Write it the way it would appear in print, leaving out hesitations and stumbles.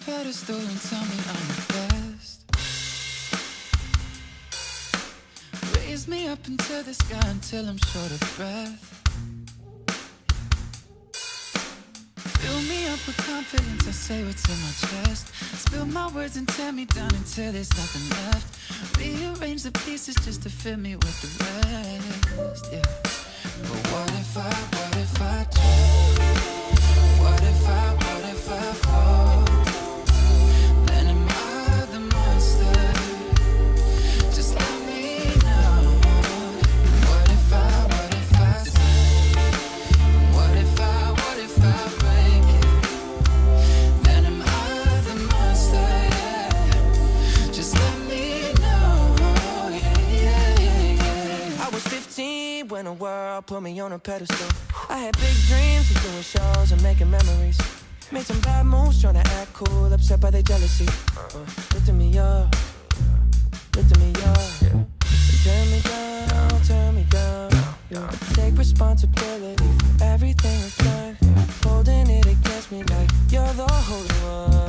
pedestal and tell me I'm the best. Raise me up into the sky until I'm short of breath. Fill me up with confidence, I say what's in my chest. Spill my words and tear me down until there's nothing left. Rearrange the pieces just to fill me with the rest, yeah. But what if I try? What if I fall? Then am I the monster? Just let me know. What if I say? What if I break it? Then am I the monster? Yeah. Just let me know. Yeah. I was 15 when the world put me on a pedestal. I had big dreams of doing shows and making memories. Made some bad moves trying to act cool, upset by their jealousy. Lifting me up, lifting me up. Turn me down, yeah. Take responsibility for everything I've done. Holding it against me like you're the holy one.